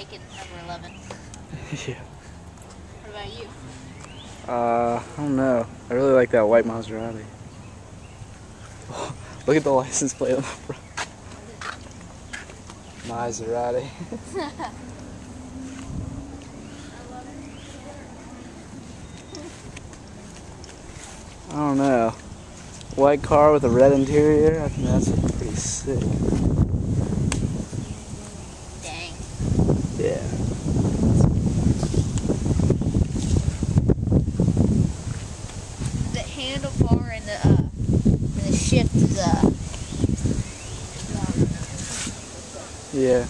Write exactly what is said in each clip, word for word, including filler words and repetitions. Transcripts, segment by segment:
like in number eleven. Yeah. What about you? Uh, I don't know. I really like that white Maserati. Look at the license plate on the front. Maserati. I don't know. White car with a red interior. I think that's pretty sick. Dang. Yeah. The handlebar and the uh, and the shift is uh. Yeah.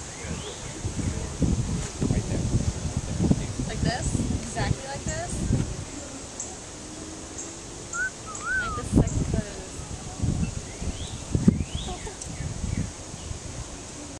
Like this? Exactly like this?